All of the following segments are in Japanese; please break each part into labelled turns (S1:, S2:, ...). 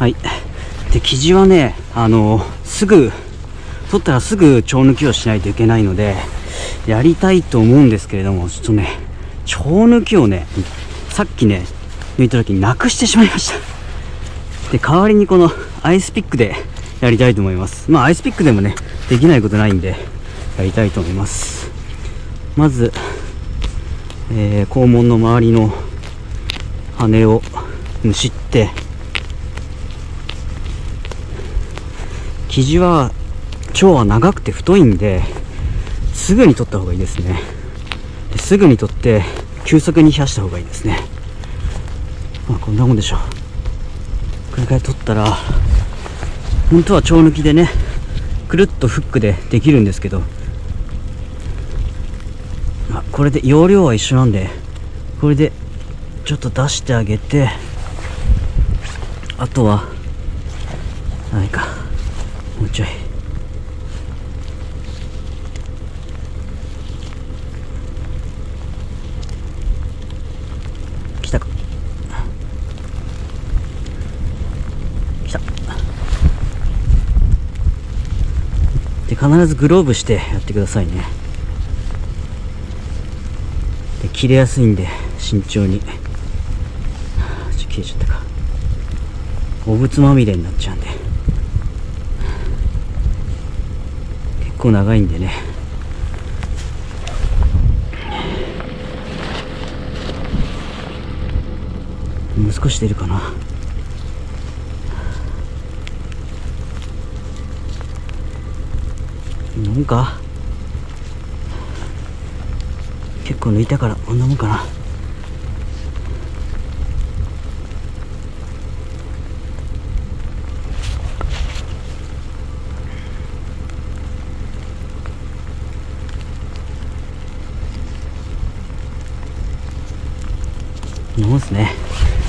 S1: はい。で、生地はね、取ったらすぐ腸抜きをしないといけないので、やりたいと思うんですけれども、ちょっとね、腸抜きをね、さっきね、抜いた時になくしてしまいました。で、代わりにこのアイスピックでやりたいと思います。まあ、アイスピックでもね、できないことないんで、やりたいと思います。まず、肛門の周りの羽をむしって、生地は腸は長くて太いんで、すぐに取った方がいいですね。すぐに取って急速に冷やした方がいいですね。まあ、こんなもんでしょう。これから取ったら、本当は腸抜きでね、くるっとフックでできるんですけど、これで容量は一緒なんで、これでちょっと出してあげて、あとは何かもうちょい来たか、来た。で、必ずグローブしてやってくださいね。で、切れやすいんで慎重に。切れちゃったか。汚物まみれになっちゃうんで、結構長いんでね。もう少し出るかな。なんか結構抜いたからこんなもんかな。こんなもんですね。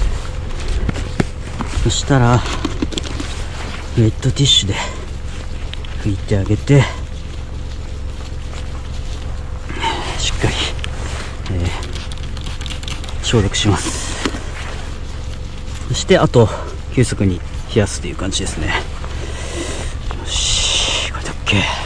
S1: そしたらウェットティッシュで拭いてあげて、しっかり、消毒します。そしてあと急速に冷やすという感じですね。よし、これで OK。